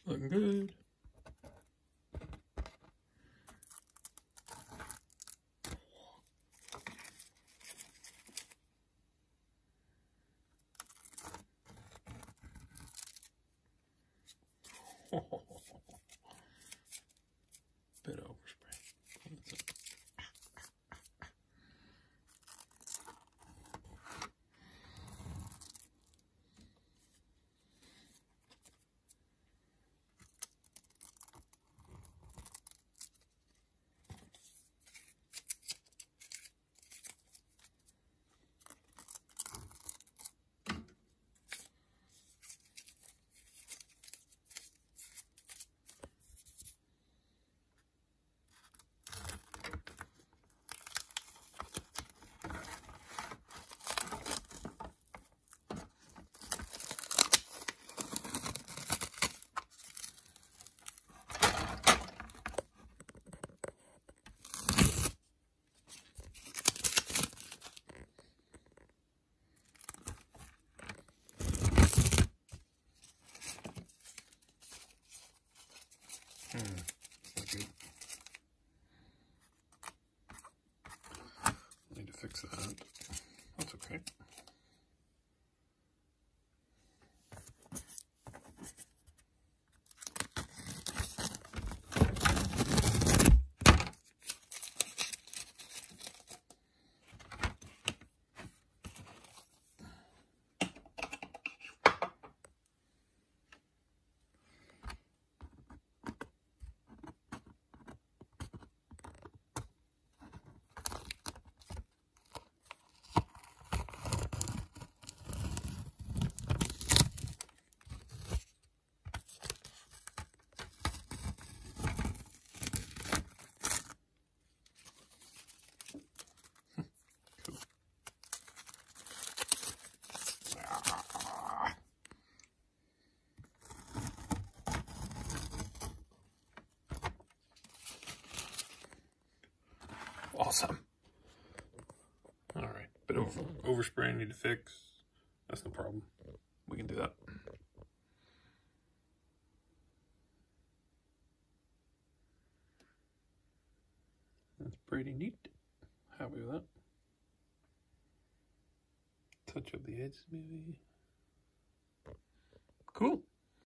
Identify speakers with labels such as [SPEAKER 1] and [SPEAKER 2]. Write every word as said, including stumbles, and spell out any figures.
[SPEAKER 1] Looking good. Bit of overspray. Hmm, not good. Need to fix that. That's okay. Awesome. All right, bit of overspray I need to fix. That's no problem. We can do that. That's pretty neat. Happy with that. Touch up the edges maybe. Cool.